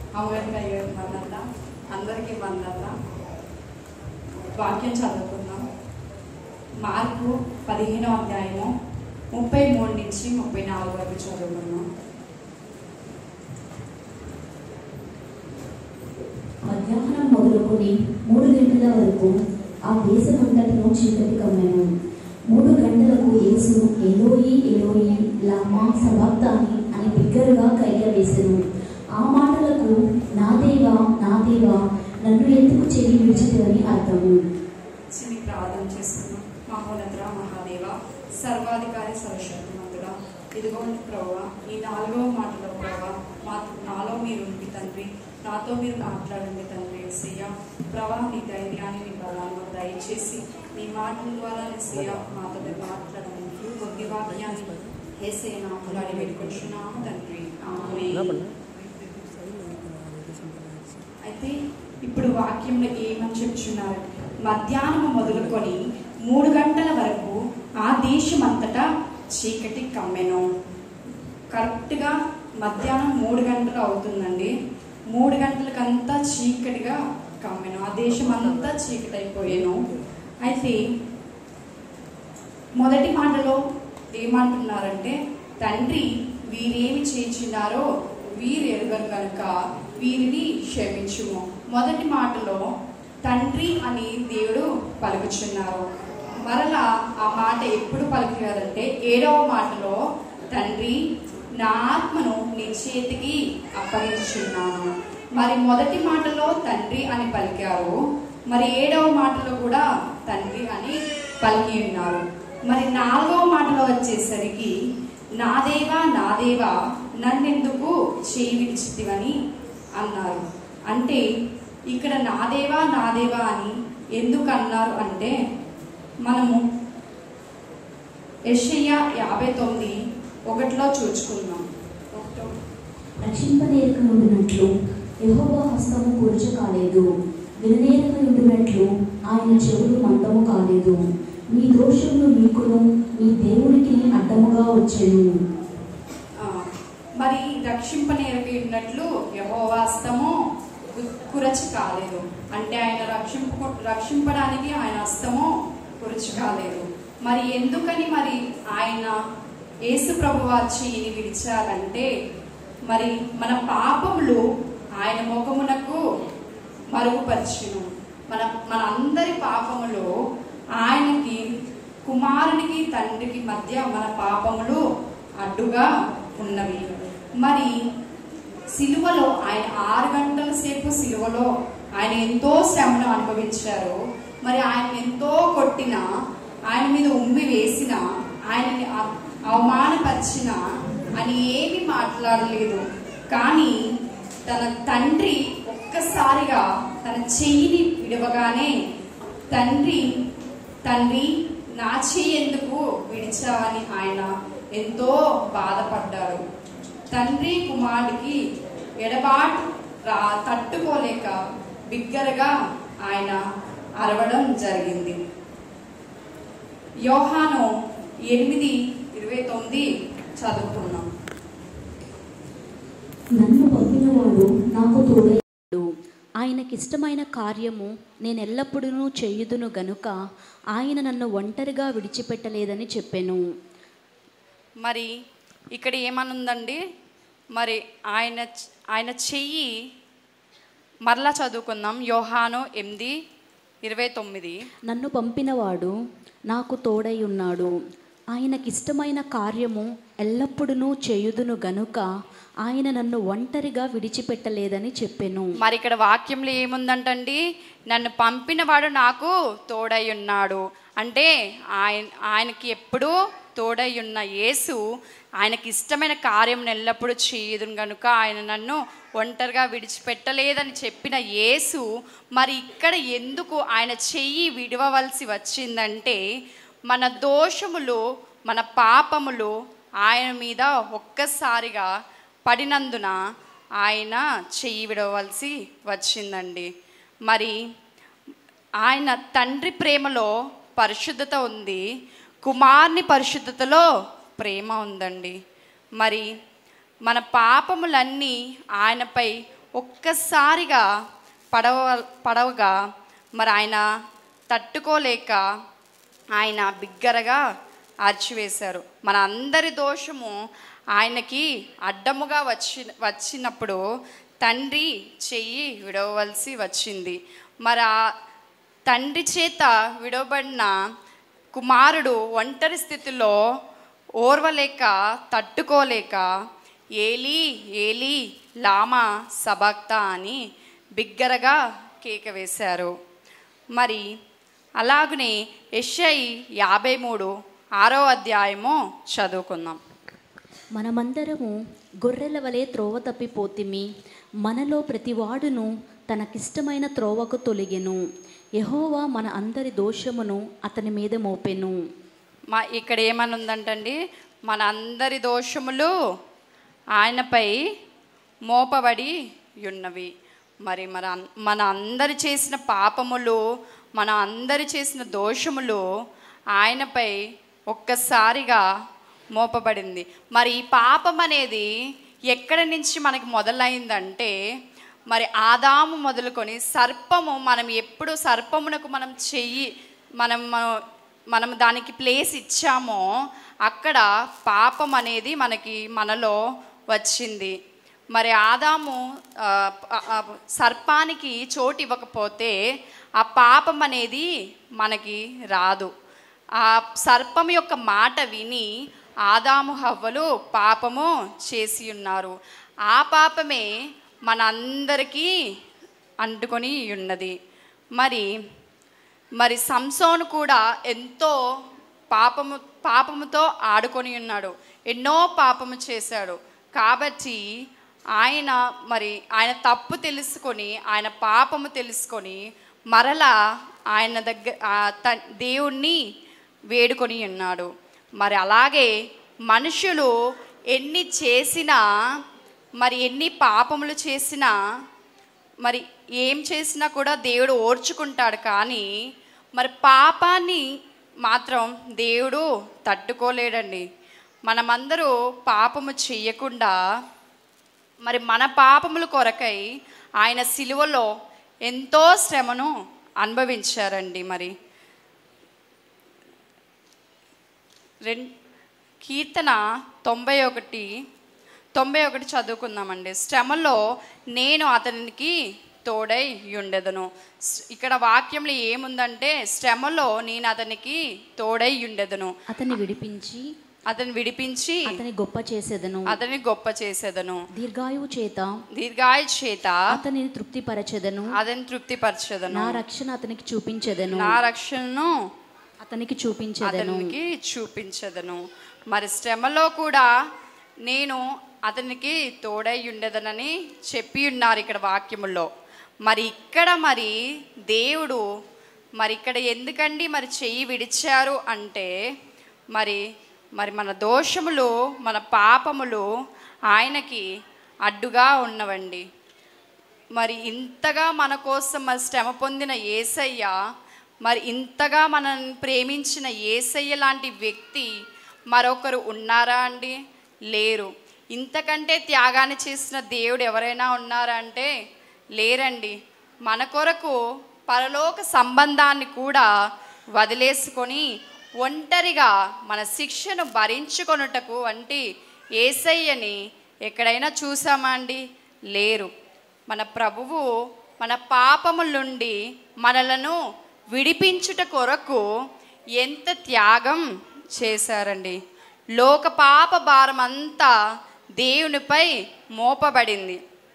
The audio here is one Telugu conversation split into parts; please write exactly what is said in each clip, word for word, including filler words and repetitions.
అమ్మగారికి అయ్యారు వందల అందరికీ వందల. వాక్యం చదువుకుందాం. మార్కు పదిహేనో అధ్యాయము ముప్పై మూడు నుంచి ముప్పై నాలుగు వరకు చదువుకున్నాం. మధ్యాహ్నం మొదలుకొని మూడు గంటల వరకు ఆ దేశమంతటిలో చీకటి కమ్మెను. మూడు గంటలకు యేసు ఎలోయి ఎలోయి లామా సబాక్తాని అని బిగ్గరగా కయ్య వేసెను. ఆ మాటలకు నా దేవా నా దేవా నన్ను ఎందుకు చెయ్యి విడిచితివని అర్థము. చిన్ని ప్రార్థన చేస్తున్నాం. మహోన్నతుడా మహాదేవ సర్వాధికారి సర్వశక్తిమంతుడా, ఇదిగోండి ప్రభువా, ఈ నాలుగవ మాటలో ప్రభువా మా నాలో మీరు ఉండి తండ్రి, నాతో మీరు మాట్లాడండి తండ్రి. యేసయ్య ప్రభా, నీ ధైర్యాన్ని నీ బలాన్ని దయచేసి నీ మాటల ద్వారా యేసయ్య మాతో మీరు మాట్లాడండి. కొద్ది వాక్యాన్ని యేసయ్య నామములో అడిగి పెట్టుకుంటున్నాము తండ్రి, ఆమేన్. అయితే ఇప్పుడు వాక్యంలో ఏమని చెప్తున్నారు? మధ్యాహ్నం మొదలుకొని మూడు గంటల వరకు ఆ దేశం అంతటా చీకటి కమ్మెను. కరెక్ట్గా మధ్యాహ్నం మూడు గంటలు అవుతుందండి. మూడు గంటలకంతా చీకటిగా కమ్మెను. ఆ దేశం అంతా చీకటి అయిపోయాను. అయితే మొదటి మాటలో ఏమంటున్నారంటే, తండ్రి వీరేమి చేయించినారో వీరు ఎరుగరు కనుక వీరిని క్షమించుము. మొదటి మాటలో తండ్రి అని దేవుడు పలుకుచున్నారు. మరలా ఆ మాట ఎప్పుడు పలికారంటే ఏడవ మాటలో తండ్రి నా ఆత్మను నీ చేతికి అప్పగించున్నాను. మరి మొదటి మాటలో తండ్రి అని పలికారు, మరి ఏడవ మాటలో కూడా తండ్రి అని పలికి ఉన్నారు. మరి నాలుగవ మాటలో వచ్చేసరికి నా దేవా నా దేవా నన్నెందుకు చేయి విడిచితివని అన్నారు. అంటే ఇక్కడ నా దేవా నా దేవా అని ఎందుకు అన్నారు అంటే, మనము యెషయా యాభై తొమ్మిది ఒకటిలో చూసుకుందాం. రక్షింపనేరక ఉండినట్లు యెహోవా హస్తము కూర్చ కాలేదు, విననేరక ఉండినట్లు ఆయన చెవులు మందము కాలేదు. మీ దోషములు మీకును మీ దేవునికి అడ్డముగా వచ్చెను. మరి రక్షింపనేరక ఉన్నట్లు యెహోవా హస్తము కురచి కాలేదు అంటే ఆయన రక్షింపు రక్షింపడానికి ఆయన హస్తము కురచి కాలేదు. మరి ఎందుకని మరి ఆయన యేసు ప్రభువా చేయిని విడిచారంటే, మరి మన పాపములు ఆయన ముఖమునకు మరుగుపరచును. మన మన అందరి పాపములు ఆయనకి, కుమారునికి తండ్రికి మధ్య మన పాపములు అడ్డుగా ఉన్నవి. మరి సిలువలో ఆయన ఆరు గంటల సేపు సిలువలో ఆయన ఎంతో శ్రమను అనుభవించారు. మరి ఆయన ఎంతో కొట్టిన, ఆయన మీద ఉమ్మి వేసిన, ఆయనని అవమానపరిచిన అని ఏమి మాట్లాడలేదు. కానీ తన తండ్రి ఒక్కసారిగా తన చెయ్యిని విడవగానే తండ్రి తండ్రి నా చెయ్యి ఎందుకు విడిచావని ఆయన ఎంతో బాధపడ్డారు. తండ్రి కుమారుడికి ఎడబాటు రా తట్టుకోలేక బిగ్గరగా ఆయన అరవడం జరిగింది. యోహాను ఎనిమిది ఇరవై తొమ్మిది చదువుకున్నాం. నన్ను పంపినవాడు నాకు తోడయ్యాడు, ఆయనకిష్టమైన కార్యము నేను ఎల్లప్పుడూ చేయుదును గనుక ఆయన నన్ను ఒంటరిగా విడిచిపెట్టలేదని చెప్పాను. మరి ఇక్కడ ఏమనుందండి? మరి ఆయన ఆయన చెయ్యి మరలా చదువుకుందాం. యోహాను ఎనిమిది ఇరవై తొమ్మిది. నన్ను పంపినవాడు నాకు తోడై ఉన్నాడు, ఆయనకిష్టమైన కార్యము ఎల్లప్పుడూ చేయుదును గనుక ఆయన నన్ను ఒంటరిగా విడిచిపెట్టలేదని చెప్పాను. మరి ఇక్కడ వాక్యంలో ఏముందంటండి? నన్ను పంపినవాడు నాకు తోడై ఉన్నాడు అంటే ఆయన ఆయనకి ఎప్పుడూ తోడై ఉన్న యేసు ఆయనకి ఇష్టమైన కార్యం ఎల్లప్పుడూ చేయదును కనుక ఆయన నన్ను ఒంటరిగా విడిచిపెట్టలేదని చెప్పిన యేసు మరి ఇక్కడ ఎందుకు ఆయన చెయ్యి విడవవలసి వచ్చిందంటే, మన దోషములు మన పాపములు ఆయన మీద ఒక్కసారిగా పడినందున ఆయన చెయ్యి విడవలసి వచ్చిందండి. మరి ఆయన తండ్రి ప్రేమలో పరిశుద్ధత ఉంది, కుమారుని పరిశుద్ధతలో ప్రేమ ఉందండి. మరి మన పాపములన్నీ ఆయనపై ఒక్కసారిగా పడవ పడవగా మరి ఆయన తట్టుకోలేక ఆయన బిగ్గరగా అరిచివేశారు. మన అందరి దోషము ఆయనకి అడ్డముగా వచ్చి వచ్చినప్పుడు తండ్రి చెయ్యి విడవలసి వచ్చింది. మరి ఆ తండ్రి చేత విడవబడిన కుమారుడు ఒంటరి స్థితిలో ఓర్వలేక తట్టుకోలేక ఏలీ ఏలీ లామా సబక్తా అని బిగ్గరగా కేక వేశారు. మరి అలాగనే యెషయి యాభై మూడు ఆరో అధ్యాయము చదువుకుందాం. మనమందరము గొర్రెల వలె త్రోవ తప్పిపోతిమి, మనలో ప్రతివాడును తనకిష్టమైన త్రోవకు తొలిగెను, యెహోవా మన అందరి దోషమును అతని మీద మోపెను. మా ఇక్కడ ఏమని ఉందంటండి, మన అందరి దోషములు ఆయనపై మోపబడి ఉన్నవి. మరి మన మన అందరి చేసిన పాపములు, మన అందరి చేసిన దోషములు ఆయనపై ఒక్కసారిగా మోపబడింది. మరి ఈ పాపం అనేది ఎక్కడి నుంచి మనకి మొదలైందంటే, మరి ఆదాము మొదలుకొని సర్పము, మనం ఎప్పుడు సర్పమునకు మనం చెయ్యి మనం మనం దానికి ప్లేస్ ఇచ్చామో అక్కడ పాపం అనేది మనకి మనలో వచ్చింది. మరి ఆదాము సర్పానికి చోటు ఇవ్వకపోతే ఆ పాపం అనేది మనకి రాదు. ఆ సర్పం యొక్క మాట విని ఆదాము హవ్వలు పాపము చేసి ఉన్నారు. ఆ పాపమే మనందరికీ అంటుకొని ఉన్నది. మరి మరి సంసోను కూడా ఎంతో పాపము పాపముతో ఆడుకొని ఉన్నాడు, ఎన్నో పాపము చేశాడు. కాబట్టి ఆయన మరి ఆయన తప్పు తెలుసుకొని, ఆయన పాపము తెలుసుకొని మరలా ఆయన దగ్గర దేవుణ్ణి వేడుకొని ఉన్నాడు. మరి అలాగే మనుషులు ఎన్ని చేసినా, మరి ఎన్ని పాపములు చేసినా, మరి ఏం చేసినా కూడా దేవుడు ఓర్చుకుంటాడు. కానీ మరి పాపాన్ని మాత్రం దేవుడు తట్టుకోలేడండి. మనమందరూ పాపము చెయ్యకుండా మరి మన పాపముల కొరకై ఆయన సిలువలో ఎంతో శ్రమను అనుభవించారండి. మరి రెం కీర్తన తొంభై ఒకటి తొంభై ఒకటి చదువుకుందామండి. శ్రమలో నేను అతనికి తోడై ఉండెదను. ఇక్కడ వాక్యంలో ఏముందంటే, శ్రమలో నేను అతనికి తోడై ఉండెదను, అతన్ని విడిపించి అతని విడిపించి అతని గొప్ప చేసేదను అతని గొప్ప చేసేదను దీర్ఘాయువు చేత దీర్ఘాయు చేత అతనిని తృప్తిపరచెదను అతని తృప్తిపరచెదను నా రక్షణ అతనికి చూపించెదను నా రక్షణను అతనికి చూపించెదను అతనికి చూపించెదను. మరి శ్రమలో కూడా నేను అతనికి తోడై ఉండేదనని చెప్పి ఉన్నారు ఇక్కడ వాక్యములో. మరి ఇక్కడ మరి దేవుడు మరి ఇక్కడ ఎందుకండి మరి చెయ్యి విడిచారు అంటే, మరి మరి మన దోషములు, మన పాపములు ఆయనకి అడ్డుగా ఉన్నవండి. మరి ఇంతగా మన కోసం మరి శ్రమ పొందిన యేసయ్య, మరి ఇంతగా మనల్ని ప్రేమించిన యేసయ్య లాంటి వ్యక్తి మరొకరు ఉన్నారా అండి? లేరు. ఇంతకంటే త్యాగాన్ని చేసిన దేవుడు ఎవరైనా ఉన్నారా అంటే లేరండి. మన కొరకు పరలోక సంబంధాన్ని కూడా వదిలేసుకొని ఒంటరిగా మన శిక్షను భరించుకొనుటకు వంటి యేసయ్యని ఎక్కడైనా చూసామా అండి? లేరు. మన ప్రభువు మన పాపముల నుండి మనలను విడిపించుట కొరకు ఎంత త్యాగం చేశారండి. లోక పాప భారం అంతా దేవునిపై మోపబడింది.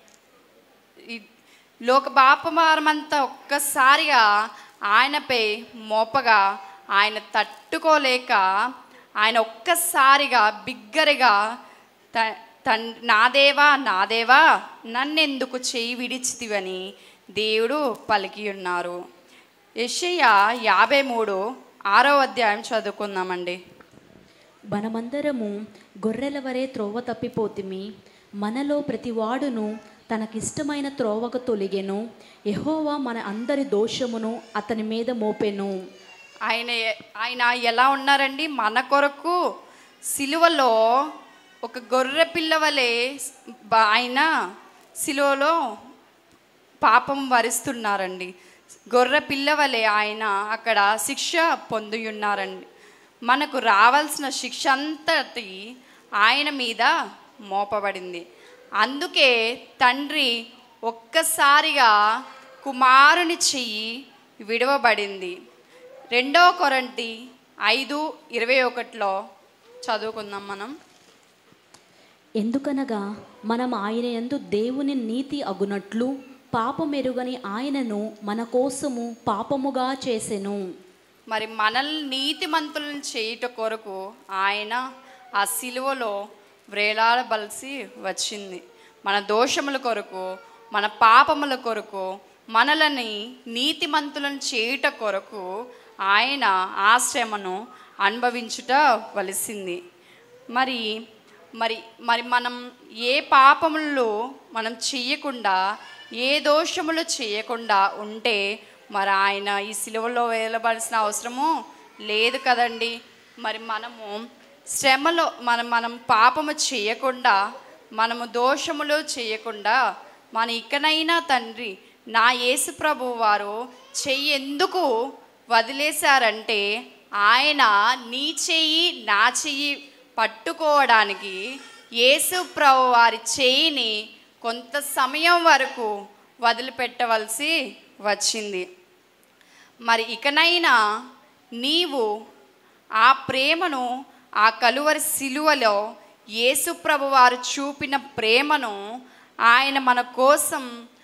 లోక పాప భారం అంతా ఒక్కసారిగా ఆయనపై మోపగా ఆయన తట్టుకోలేక ఆయన ఒక్కసారిగా బిగ్గరగా తన్ నా దేవా నా దేవా నన్నెందుకు చెయ్యి విడిచితివని దేవుడు పలికి ఉన్నారు. యెషయా యాభై మూడు ఆరో అధ్యాయం చదువుకుందామండి. మనమందరము గొర్రెల వరే త్రోవ తప్పిపోతిమి, మనలో ప్రతివాడును తనకిష్టమైన త్రోవకు తొలిగెను, యెహోవా మన అందరి దోషమును అతని మీద మోపెను. ఆయన ఆయన ఎలా ఉన్నారండి? మన కొరకు సిలువలో ఒక గొర్రె పిల్ల వలె ఆయన శిలువలో పాపం భరిస్తున్నారండి. గొర్రె పిల్లవలే ఆయన అక్కడ శిక్ష పొంది ఉన్నారండి. మనకు రావాల్సిన శిక్ష అంతటి ఆయన మీద మోపబడింది. అందుకే తండ్రి ఒక్కసారిగా కుమారుని చెయ్యి విడవబడింది. రెండో కొరింథీ ఐదు ఇరవై ఒకటిలో చదువుకుందాం మనం. ఎందుకనగా మనం ఆయన యందు దేవుని నీతి అగునట్లు పాపమెరుగని ఆయనను మన కోసము పాపముగా చేసెను. మరి మనల్ని నీతిమంతులను చేయుట కొరకు ఆయన ఆ సిలువలో వ్రేలాడవలసి వచ్చింది. మన దోషముల కొరకు, మన పాపముల కొరకు, మనలని నీతిమంతులను చేయుట కొరకు ఆయన ఆ శ్రమను అనుభవించుట వలసింది. మరి మరి మరి మనం ఏ పాపములు మనం చేయకుండా, ఏ దోషములు చేయకుండా ఉంటే మరి ఆయన ఈ సిలువలో వేయబడాల్సిన అవసరము లేదు కదండి. మరి మనము శ్రమలో మనం మనం పాపము చేయకుండా, మనము దోషములు చేయకుండా మన ఇకనైనా తండ్రి నా యేసు ప్రభు వారు చెయ్యి ఎందుకు వదిలేశారంటే, ఆయన నీ చెయ్యి నా చెయ్యి పట్టుకోవడానికి యేసు ప్రభు వారి చెయ్యిని కొంత సమయం వరకు వదిలిపెట్టవలసి వచ్చింది. మరి ఇకనైనా నీవు ఆ ప్రేమను, ఆ కలువరి సిలువలో యేసు ప్రభు వారు చూపిన ప్రేమను, ఆయన మన కోసం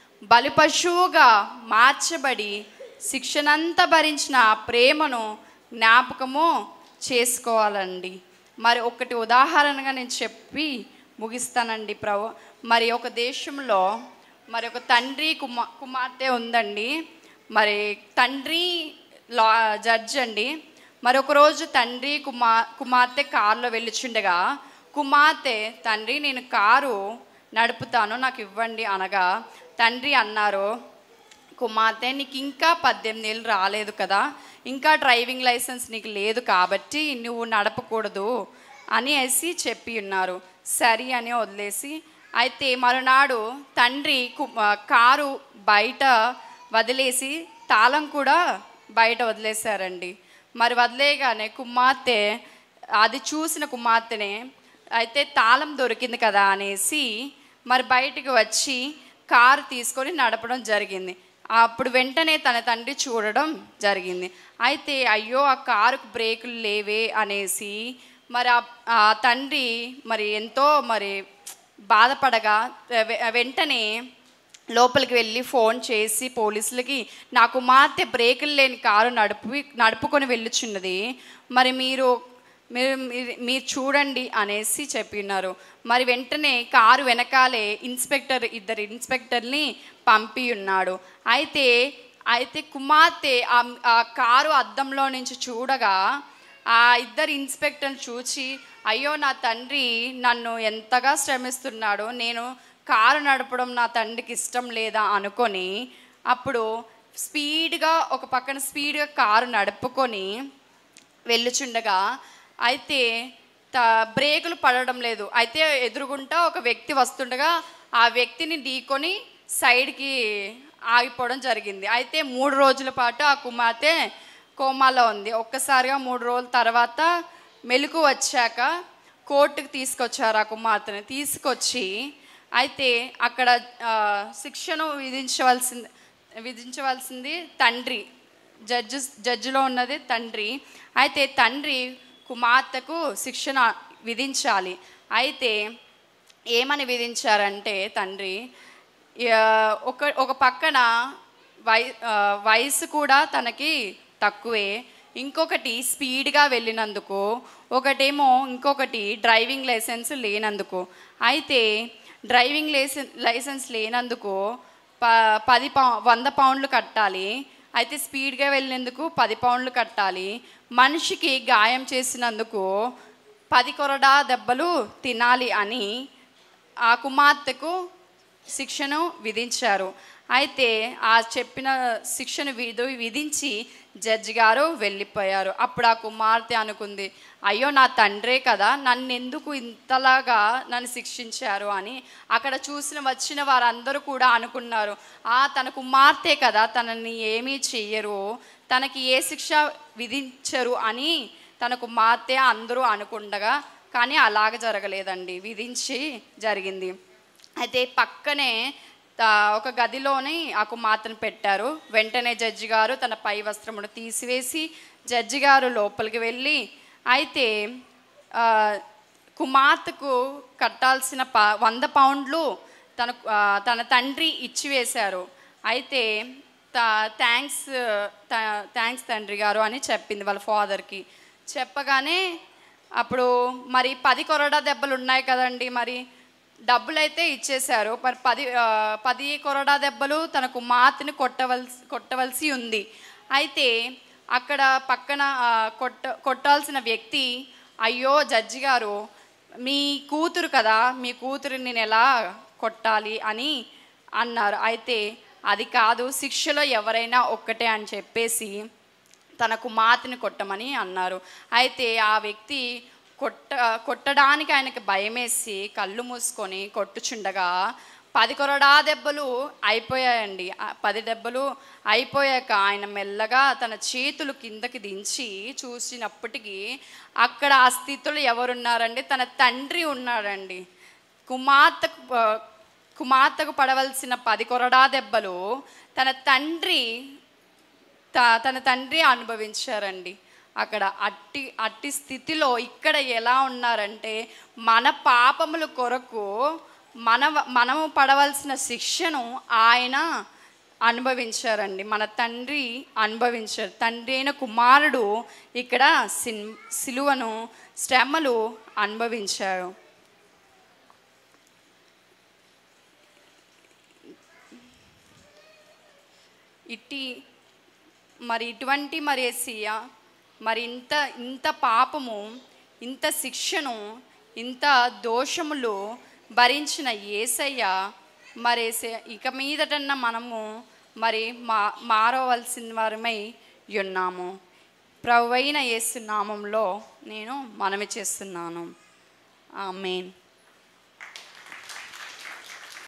బలిపశువుగా మార్చబడి శిక్షనంతా భరించిన ఆ ప్రేమను జ్ఞాపకము చేసుకోవాలండి. మరి ఒకటి ఉదాహరణగా నేను చెప్పి ముగిస్తానండి ప్రభు. మరి ఒక దేశంలో మరి ఒక తండ్రి కుమా కుమార్తె ఉందండి. మరి తండ్రి లా జడ్జ్ అండి. మరి ఒకరోజు తండ్రి కుమా కుమార్తె కారులో వెళ్ళుచుండగా కుమార్తె, తండ్రి నేను కారు నడుపుతాను నాకు ఇవ్వండి అనగా తండ్రి అన్నారు, కుమార్తె నీకు ఇంకా పద్దెనిమిది ఏళ్ళు రాలేదు కదా, ఇంకా డ్రైవింగ్ లైసెన్స్ నీకు లేదు కాబట్టి నువ్వు నడపకూడదు అని వేసి చెప్పి ఉన్నారు. సరే అని వదిలేసి, అయితే మరునాడు తండ్రి కారు బయట వదిలేసి తాళం కూడా బయట వదిలేశారండి. మరి వదిలేయగానే కుమార్తె, అది చూసిన కుమార్తెనే అయితే తాళం దొరికింది కదా అనేసి మరి బయటికి వచ్చి కారు తీసుకొని నడపడం జరిగింది. అప్పుడు వెంటనే తన తండ్రి చూడడం జరిగింది. అయితే అయ్యో ఆ కారుకు బ్రేకులు లేవే అనేసి మరి ఆ తండ్రి మరి ఎంతో మరి బాధపడగా వెంటనే లోపలికి వెళ్ళి ఫోన్ చేసి పోలీసులకి, నా కుమార్తె బ్రేకులు లేని కారు నడుపు నడుపుకొని వెళ్ళుచున్నది, మరి మీరు మీరు మీరు చూడండి అనేసి చెప్పినారు. మరి వెంటనే కారు వెనకాలే ఇన్స్పెక్టర్ ఇద్దరు ఇన్స్పెక్టర్ని పంపి ఉన్నాడు. అయితే అయితే కుమార్తె ఆ కారు అద్దంలో నుంచి చూడగా ఆ ఇద్దరు ఇన్స్పెక్టర్ని చూసి, అయ్యో నా తండ్రి నన్ను ఎంతగా శ్రమిస్తున్నాడు, నేను కారు నడపడం నా తండ్రికి ఇష్టం లేదా అనుకొని అప్పుడు స్పీడ్గా ఒక పక్కన స్పీడ్గా కారు నడుపుకొని వెళ్ళుచుండగా అయితే త బ్రేకులు పడడం లేదు. అయితే ఎదురుగుంటా ఒక వ్యక్తి వస్తుండగా ఆ వ్యక్తిని ఢీకొని సైడ్కి ఆగిపోవడం జరిగింది. అయితే మూడు రోజుల పాటు ఆ కుమార్తె కోమాలో ఉంది. ఒక్కసారిగా మూడు రోజుల తర్వాత మెలకు వచ్చాక కోర్టుకు తీసుకొచ్చారు ఆ కుమార్తెని. తీసుకొచ్చి అయితే అక్కడ శిక్షను విధించవలసింది విధించవలసింది తండ్రి, జడ్జి జడ్జిలో ఉన్నది తండ్రి. అయితే తండ్రి కుమార్తెకు శిక్షణ విధించాలి. అయితే ఏమని విధించారంటే తండ్రి, ఒక ఒక పక్కన వై వయసు కూడా తనకి తక్కువే, ఇంకొకటి స్పీడ్గా వెళ్ళినందుకు, ఒకటేమో ఇంకొకటి డ్రైవింగ్ లైసెన్స్ లేనందుకు. అయితే డ్రైవింగ్ లైసెన్స్ లైసెన్స్ లేనందుకు ప పది పౌ వంద పౌండ్లు కట్టాలి. అయితే స్పీడ్గా వెళ్ళినందుకు పది పౌండ్లు కట్టాలి. మనిషికి గాయం చేసినందుకు పది కొరడా దెబ్బలు తినాలి అని ఆ కుమార్తెకు శిక్షను విధించారు. అయితే ఆ చెప్పిన శిక్షను విధి విధించి జడ్జి గారు వెళ్ళిపోయారు. అప్పుడు ఆ కుమార్తె అనుకుంది, అయ్యో నా తండ్రే కదా, నన్ను ఎందుకు ఇంతలాగా నన్ను శిక్షించారు అని అక్కడ చూసిన వచ్చిన వారందరూ కూడా అనుకున్నారు. ఆ తన కుమార్తె కదా, తనని ఏమీ చెయ్యరు, తనకి ఏ శిక్ష విధించరు అని తన కుమార్తె అందరూ అనుకుండగా, కానీ అలాగ జరగలేదండి, విధించి జరిగింది. అయితే పక్కనే ఒక గదిలోని ఆ కుమార్తెను పెట్టారు. వెంటనే జడ్జి గారు తన పై వస్త్రమును తీసివేసి జడ్జి గారు లోపలికి వెళ్ళి, అయితే కుమార్తెకు కట్టాల్సిన ప వంద పౌండ్లు తన తన తండ్రి ఇచ్చివేశారు. అయితే థ్యాంక్స్ థ్యాంక్స్ తండ్రి గారు అని చెప్పింది వాళ్ళ ఫాదర్కి. చెప్పగానే అప్పుడు మరి పది కొరడా దెబ్బలు ఉన్నాయి కదండి, మరి డబ్బులు అయితే ఇచ్చేశారు, మరి పది పది కొరడా దెబ్బలు తన కుమార్తెని కొట్టవలసి కొట్టవలసి ఉంది. అయితే అక్కడ పక్కన కొట్ట కొట్టాల్సిన వ్యక్తి, అయ్యో జడ్జి గారు మీ కూతురు కదా, మీ కూతురుని నేను ఎలా కొట్టాలి అని అన్నారు. అయితే అది కాదు, శిక్షలో ఎవరైనా ఒక్కటే అని చెప్పేసి తన కుమార్తెని కొట్టమని అన్నారు. అయితే ఆ వ్యక్తి కొట్ట కొట్టడానికి ఆయనకి భయమేసి కళ్ళు మూసుకొని కొట్టుచుండగా పది కొరడా దెబ్బలు అయిపోయాయండి. పది దెబ్బలు అయిపోయాక ఆయన మెల్లగా తన చేతులు కిందకి దించి చూసినప్పటికీ అక్కడ ఆ స్థితిలో ఎవరున్నారండి, తన తండ్రి ఉన్నాడండి. కుమార్తెకు కుమార్తెకు పడవలసిన పది కొరడా దెబ్బలు తన తండ్రి తన తండ్రి అనుభవించారండి. అక్కడ అట్టి అట్టి స్థితిలో ఇక్కడ ఎలా ఉన్నారంటే, మన పాపముల కొరకు మన మనము పడవలసిన శిక్షను ఆయన అనుభవించారండి, మన తండ్రి అనుభవించారు. తండ్రి అయిన కుమారుడు ఇక్కడ సిన్ సిలువను శ్రమలు అనుభవించారు. ఇట్టి మరి ఇటువంటి మరి యేసయ్య మరి ఇంత ఇంత పాపము, ఇంత శిక్షను, ఇంత దోషములు భరించిన యేసయ్య మరి ఇక మీదటన్నా మనము మరి మా మారవలసిన వారమై ఉన్నాము. ప్రభువైన యేసు నామంలో నేను మనవి చేస్తున్నాను. ఆమేన్.